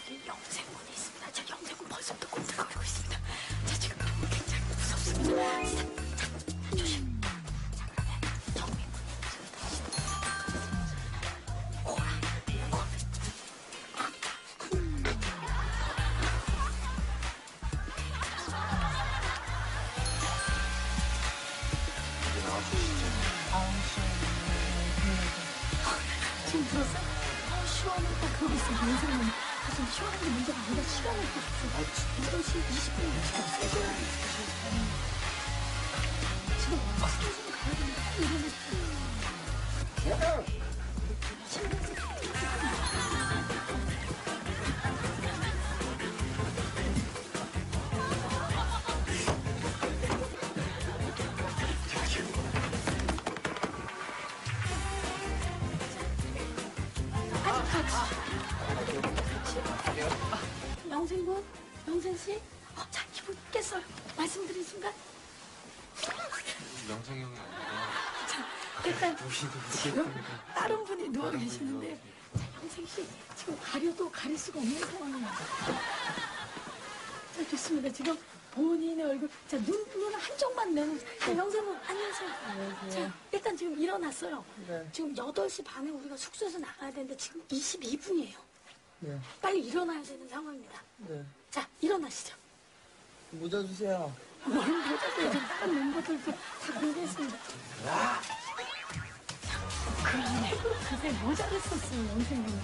여기 영생군이 있습니다. 자, 영생군 벌써부터 꼼짝거리고 있습니다. 자, 지금 굉장히 무섭습니다. 자, 조심. 자, 그러면 정민군이 고라. 지금 들었어? 시원하다 그러고 있어. 영생군. 지금 시원한 게 문제가 아니라 시간을 보셨어. 8시 20분 지금 3시간. 지금 스케줄 가야 되는데 이러면 영생군? 영생씨? 자, 이분 깼어요. 말씀드린 순간. 영생 형이 아니라 자, 일단 지금 다른 분이 누워 계시는데, 자, 영생씨 지금 가려도 가릴 수가 없는 상황이에요. 자, 좋습니다. 지금 본인의 얼굴, 자, 눈 한쪽만 내는. 자, 영생군 안녕하세요. 자, 일단 지금 일어났어요. 네. 지금 8시 반에 우리가 숙소에서 나가야 되는데 지금 22분이에요. 네. 빨리 일어나야 되는 상황입니다. 네. 자, 일어나시죠. 모자 주세요. 뭘 모자세요. 지금 다른 멤버들도 다 공개했습니다. 자, 그러네. 그새 모자를 썼어요, 영생님이.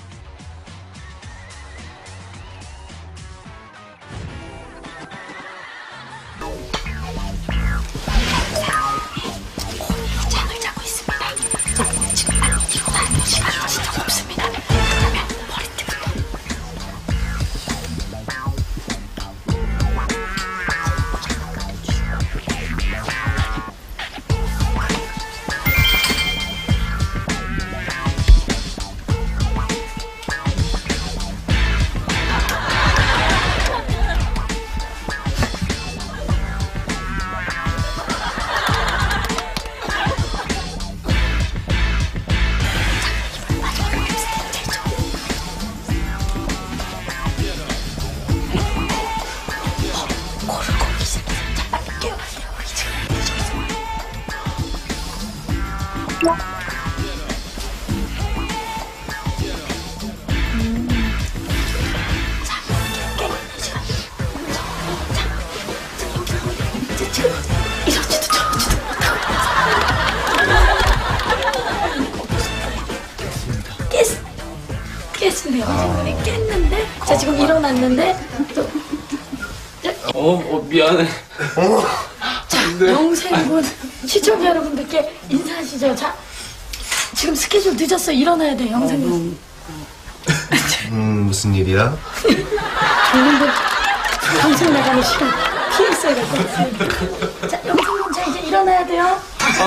잠을 자고 있습니다. 자, 지금 빨리 일어나야 될 시간이 진짜 없습니다. 그러면 머리띠부터. 깼습니다. 영생군이 깼는데, 자, 지금 일어났는데, 또. 미안해. 자, 영생군 시청자 여러분들께 인사하시죠. 자, 지금 스케줄 늦었어. 일어나야 돼, 영생군. 무슨 일이야? 정민군 방송 나가는 시간 피했어야 될 것 같습니다. 자, 영생군, 자, 이제 일어나야 돼요.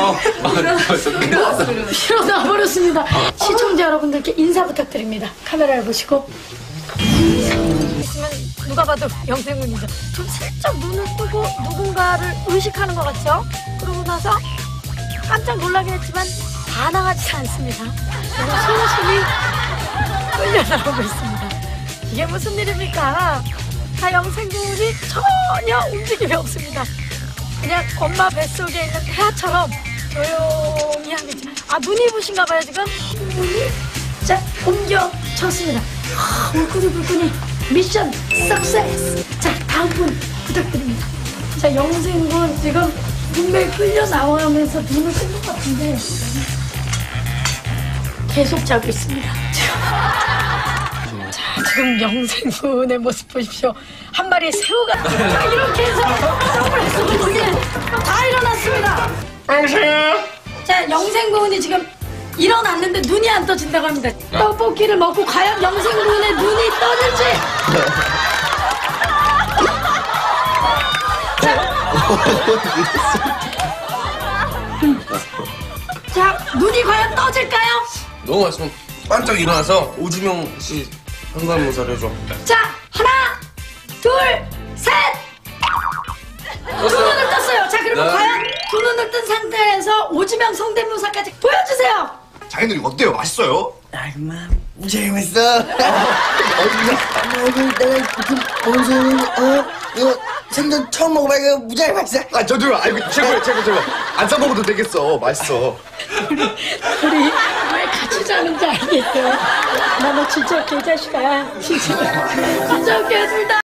일어나 버렸습니다. 시청자 여러분들께 인사 부탁드립니다. 카메라를 보시고. 있으면 누가 봐도 영생군이죠. 좀 슬쩍 눈을 뜨고 누군가를 의식하는 것 같죠? 그러고 나서 깜짝 놀라긴 했지만 반항하지 않습니다. 그리고 소심히 끌려나오고 있습니다. 이게 무슨 일입니까? 다 영생군이 전혀 움직임이 없습니다. 그냥 엄마 뱃속에 있는 태아처럼 조용히 하고 있죠. 아, 눈이 부신가 봐요, 지금. 눈이. 자, 옮겨쳤습니다. 울끈이 미션 석세스. 자, 다음 분 부탁드립니다. 자, 영생군 지금 분명히 끌려 나오면서 눈을 뜬 것 같은데 계속 자고 있습니다. 자, 지금 영생군의 모습 보십시오. 한 마리의 새우가 자, 이렇게 해서 점을 쓰고 다 일어났습니다. 자, 영생군이 지금 일어났는데 눈이 안 떠진다고 합니다. 떡볶이를 먹고 과연 영생군의 눈이 떠질지. 자, 눈이 과연 떠질까요? 너무 맛있어. 반짝 일어나서 오주명 씨 현관모사를 해줘. 자, 하나, 둘, 셋. 두 눈을 떴어요. 자, 그러면 네. 과연 두 눈을 뜬 상태에서 오지명 성대모사까지 보여주세요. 자기들 이거 어때요? 맛있어요? 얼마 무지하게 맛있어. 내가 무슨 뭔 이거 생전 처음 먹어봐. 이거 무지하게 맛있어. 아 저도요. 아이고 최고. 안 사 먹어도 되겠어. 맛있어. 우리 왜 같이 자는지 알겠어. 나 너 진짜 웃겨, 이 자식아. 진짜 웃겨, 둘 다.